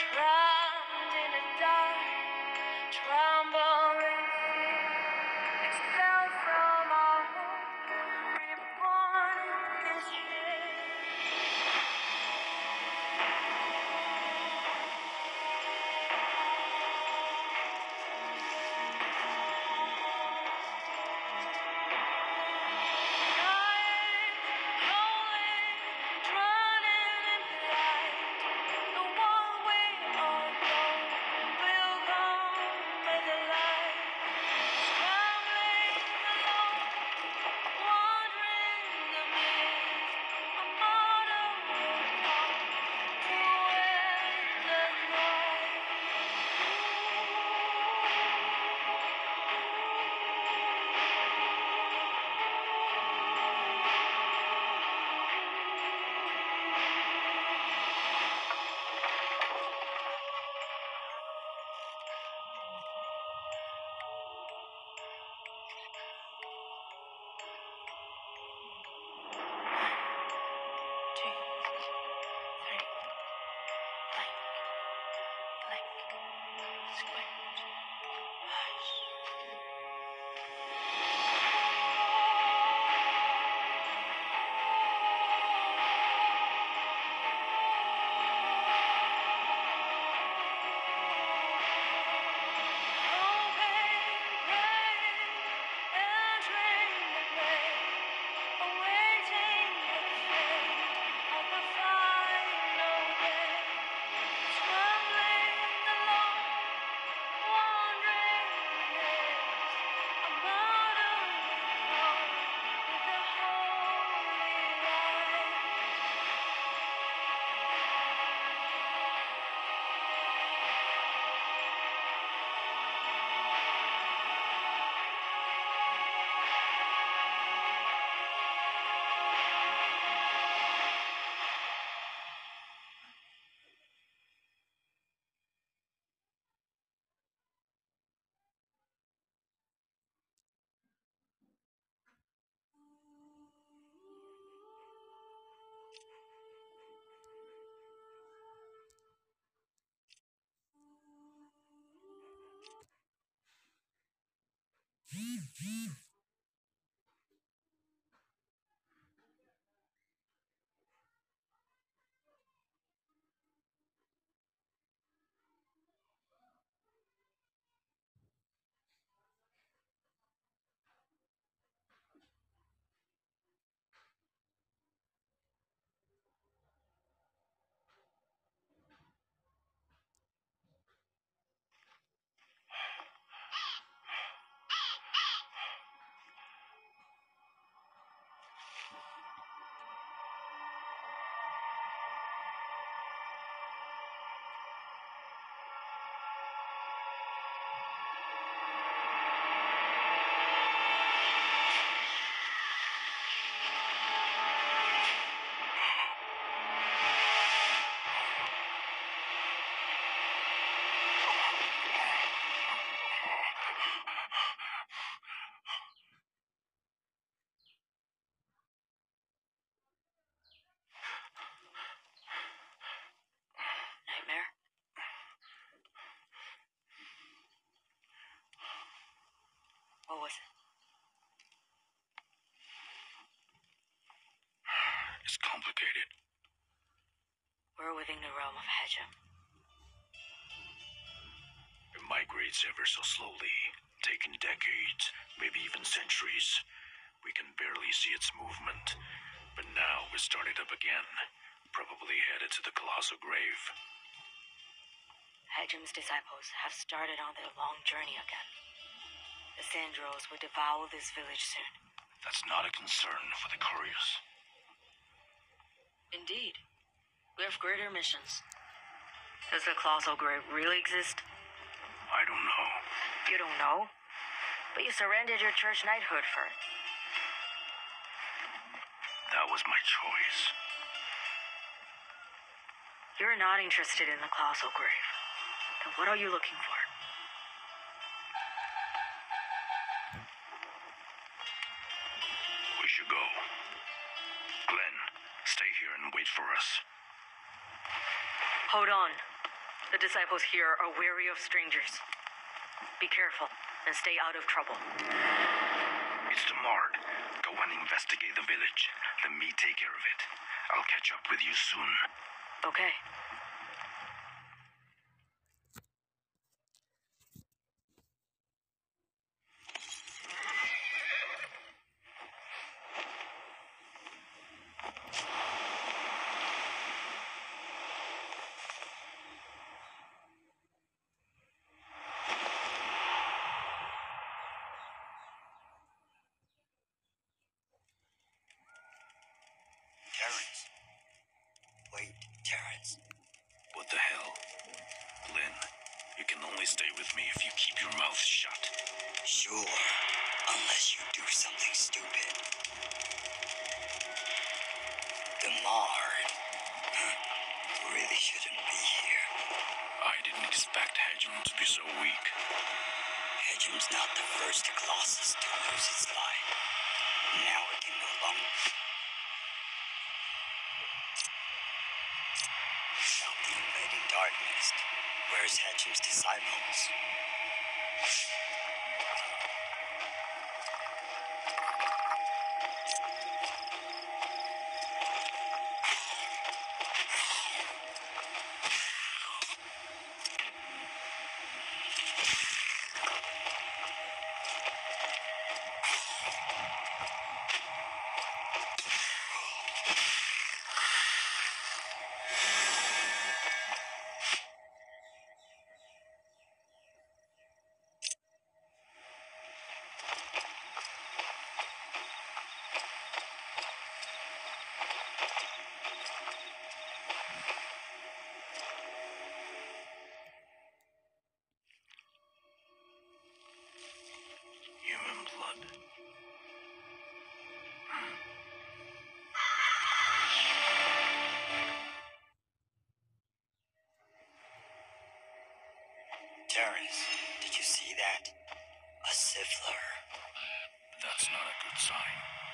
Drowned in the dark, trembling fear, expelled from our home, reborn in this shade. What was it? It's complicated. We're within the realm of Hajam. It migrates ever so slowly, taking decades, maybe even centuries. We can barely see its movement. But now it started up again, probably headed to the colossal grave. Hajam's disciples have started on their long journey again. The Sandros will devour this village soon. That's not a concern for the curious. Indeed. We have greater missions. Does the colossal grave really exist? I don't know. You don't know? But you surrendered your church knighthood for it. That was my choice. You're not interested in the colossal grave. Then what are you looking for? We should go. Glenn, stay here and wait for us. Hold on. The disciples here are wary of strangers. Be careful and stay out of trouble. It's the Mard. Go and investigate the village. Let me take care of it. I'll catch up with you soon. Okay. Terrence. Wait, Terrence. What the hell? Lynn, you can only stay with me if you keep your mouth shut. Sure, unless you do something stupid. The Mard. Really shouldn't be here. I didn't expect Hedgem to be so weak. Hedgem's not the first Colossus to lose its life. Now it can no longer. Now the invading darkness. Where's Hedgem's disciples? Human blood. Terrence, did you see that? A Siffler. That's not a good sign.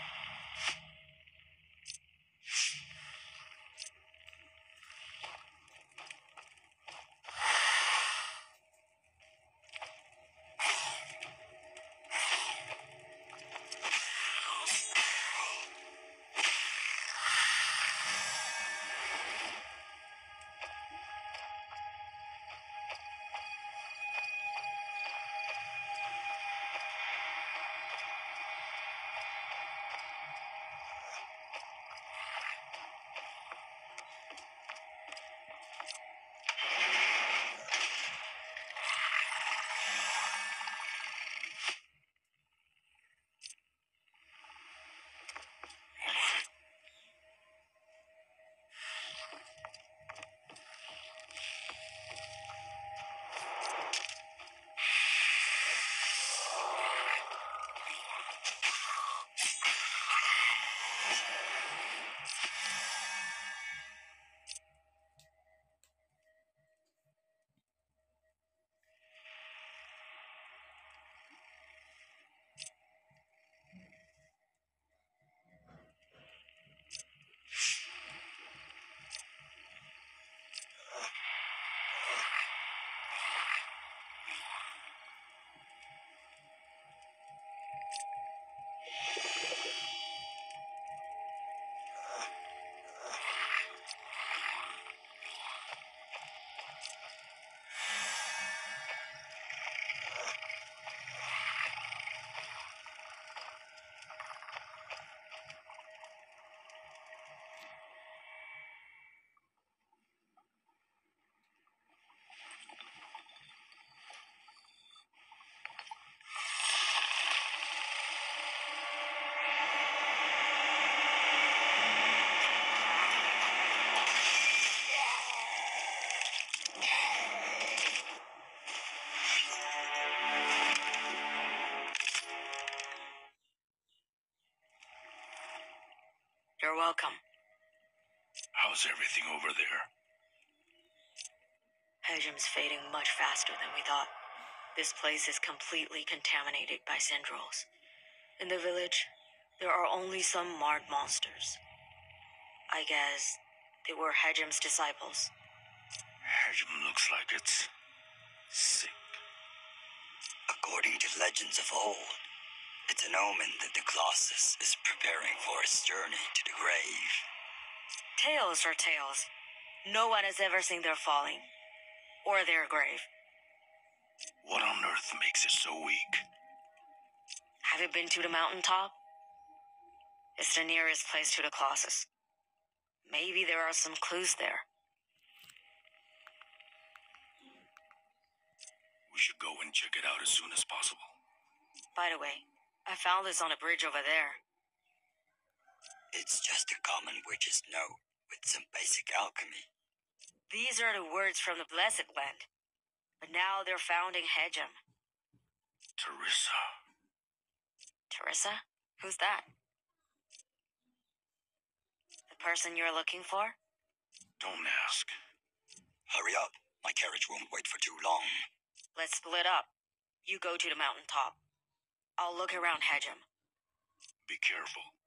You're welcome. How's everything over there? Hedgem's fading much faster than we thought. This place is completely contaminated by syndromes. In the village, there are only some Mard monsters. I guess they were Hedgem's disciples. Hejum looks like it's sick. According to legends of old, it's an omen that the Colossus is preparing for its journey to the grave. Tales are tales. No one has ever seen their falling. Or their grave. What on earth makes it so weak? Have you been to the mountaintop? It's the nearest place to the Colossus. Maybe there are some clues there. We should go and check it out as soon as possible. By the way, I found this on a bridge over there. It's just a common witch's note with some basic alchemy. These are the words from the Blessed Land. But now they're found in Hejum. Teresa. Teresa? Who's that? The person you're looking for? Don't ask. Hurry up. My carriage won't wait for too long. Let's split up. You go to the mountaintop. I'll look around Hejum. Be careful.